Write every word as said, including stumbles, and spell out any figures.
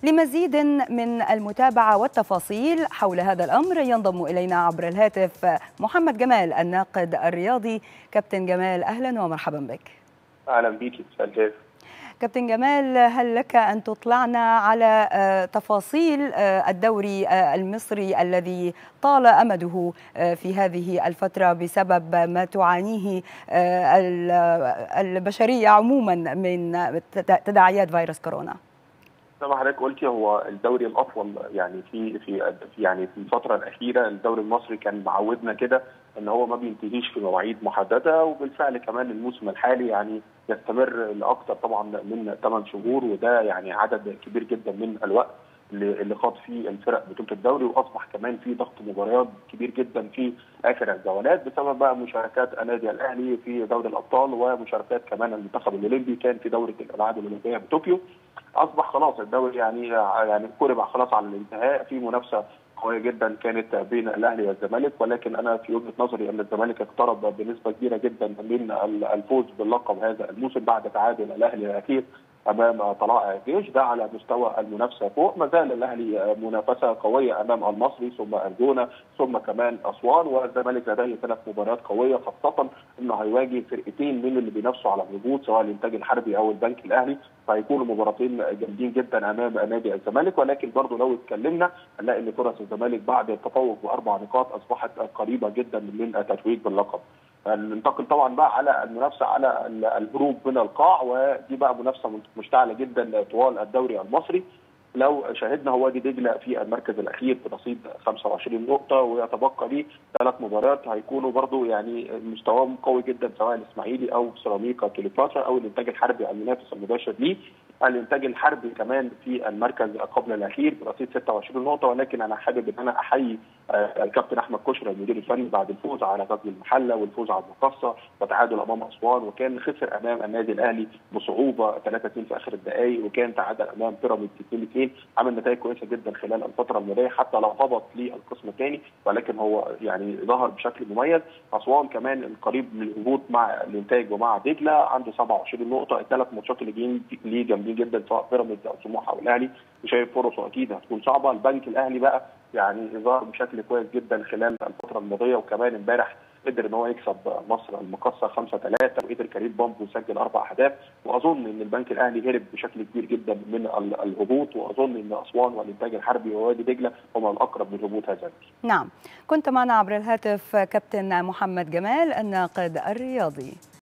لمزيد من المتابعة والتفاصيل حول هذا الأمر ينضم إلينا عبر الهاتف محمد جمال الناقد الرياضي. كابتن جمال، أهلا ومرحبا بك. أهلا بك. مساء كابتن جمال، هل لك أن تطلعنا على تفاصيل الدوري المصري الذي طال أمده في هذه الفترة بسبب ما تعانيه البشرية عموما من تداعيات فيروس كورونا؟ زي ما حضرتك قلتي، هو الدوري الاطول يعني في في يعني في الفتره الاخيره الدوري المصري كان معودنا كده ان هو ما بينتهيش في مواعيد محدده، وبالفعل كمان الموسم الحالي يعني يستمر لاكثر طبعا من ثمان شهور، وده يعني عدد كبير جدا من الوقت اللي خاض فيه الفرق بطوله الدوري، واصبح كمان في ضغط مباريات كبير جدا في اخر الجولات بسبب بقى مشاركات النادي الاهلي في دوري الابطال ومشاركات كمان المنتخب الاولمبي كان في دوره الالعاب الاولمبيه بطوكيو. اصبح خلاص الدوري يعني يعني قرب خلاص على الانتهاء، في منافسه قويه جدا كانت بين الاهلي والزمالك، ولكن انا في وجهه نظري ان الزمالك اقترب بنسبه كبيره جدا من الفوز باللقب هذا الموسم بعد تعادل الاهلي الاخير امام طلائع الجيش. ده على مستوى المنافسه فوق، ما زال الاهلي منافسه قويه امام المصري ثم الجونه ثم كمان اسوان، والزمالك لديه ثلاث مباريات قويه، خاصه انه هيواجه فرقتين من اللي بينافسوا على الهبوط سواء الانتاج الحربي او البنك الاهلي، فهيكونوا مباراتين جامدين جدا امام نادي الزمالك. ولكن برضه لو اتكلمنا هنلاقي ان فرص الزمالك بعد التفوق باربع نقاط اصبحت قريبه جدا من التتويج باللقب. ننتقل طبعا بقى على المنافسه على الهروب من القاع، ودي بقى منافسه مشتعله جدا طوال الدوري المصري. لو شاهدنا هو وادي دجله في المركز الاخير برصيد خمسة وعشرين نقطه، ويتبقى ليه ثلاث مباريات هيكونوا برضو يعني مستواهم قوي جدا سواء الاسماعيلي او سيراميكا كليوباترا او الانتاج الحربي المنافس المباشر ليه. الانتاج الحربي كمان في المركز قبل الاخير برصيد ستة وعشرين نقطه، ولكن انا حابب ان انا احيي الكابتن احمد كشري المدير الفني بعد الفوز على غزل المحله والفوز على المقصه وتعادل امام اسوان، وكان خسر امام النادي الاهلي بصعوبه ثلاثة اثنين في اخر الدقائق، وكان تعادل امام بيراميدز اثنين اثنين، عمل نتائج كويسه جدا خلال الفتره الماضيه حتى لو هبط للقسم الثاني، ولكن هو يعني ظهر بشكل مميز. اسوان كمان القريب من الهبوط مع الانتاج ومع دجله عنده سبعة وعشرين نقطه، الثلاث ماتشات اللي جايين ليه جامدين جدا سواء بيراميدز او سموحه او الاهلي، وشايف فرصه اكيد هتكون صعبه. البنك الاهلي بقى يعني ظهر بشكل كويس جدا خلال الفتره الماضيه، وكمان امبارح قدر ان هو يكسب مصر المقاصه خمسة ثلاثة، وقدر كريم بامبو يسجل اربع اهداف، واظن ان البنك الاهلي هرب بشكل كبير جدا من الهبوط، واظن ان اسوان والانتاج الحربي ووادي دجله هما الاقرب من الهبوط هذا. نعم، كنت معنا عبر الهاتف كابتن محمد جمال الناقد الرياضي.